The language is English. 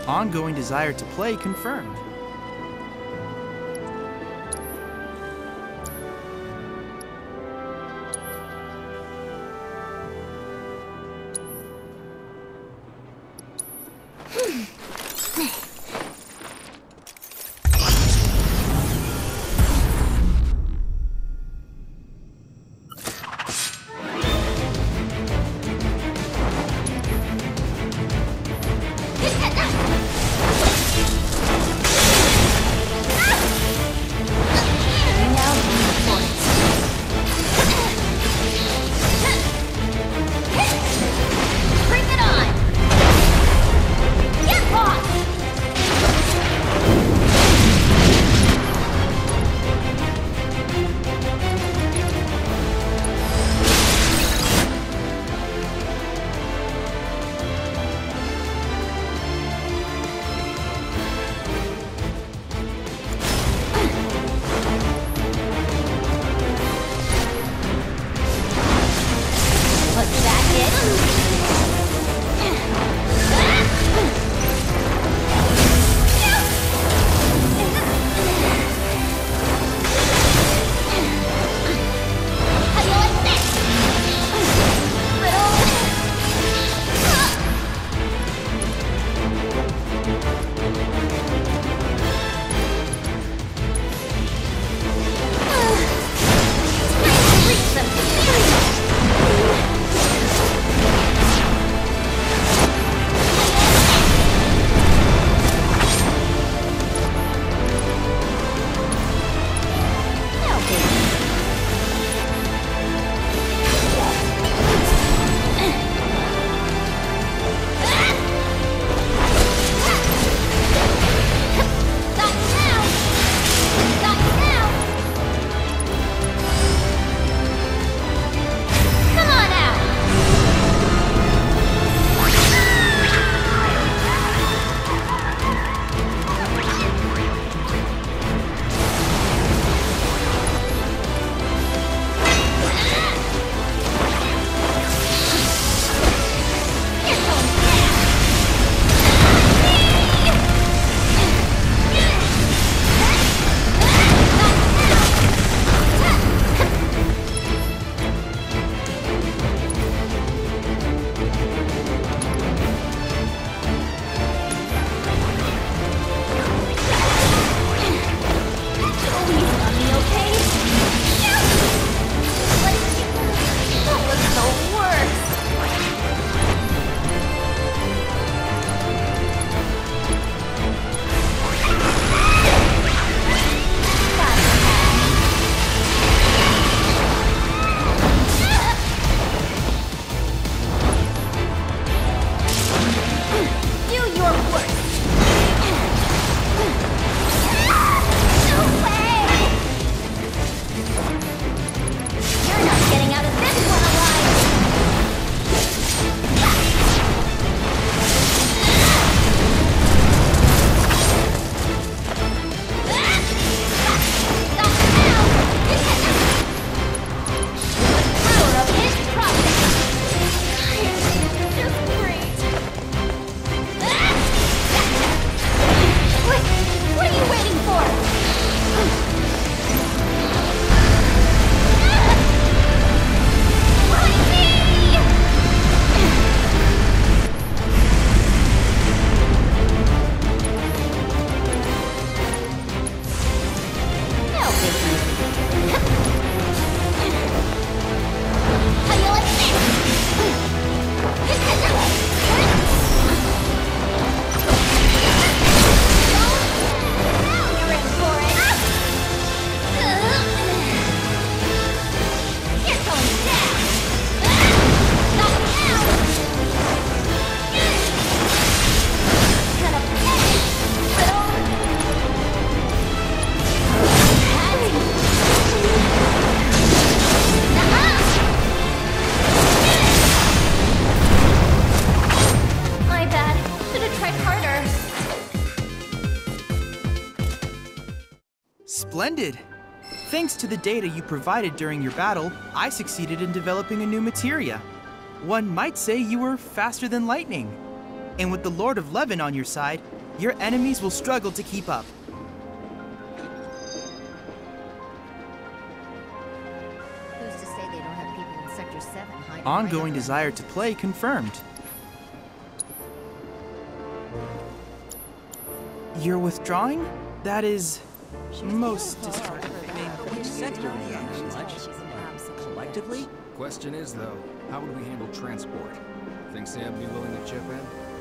Ongoing desire to play confirmed. Splendid! Thanks to the data you provided during your battle, I succeeded in developing a new materia. One might say you were faster than lightning. And with the Lord of Levin on your side, your enemies will struggle to keep up. Who's to say they don't have people in Sector 7 hiding Ongoing right desire to play confirmed. You're withdrawing? That is most disheartening. Which sector are we in, Sludge? Collectively? Question is, though, how would we handle transport? Think Sam would be willing to chip in?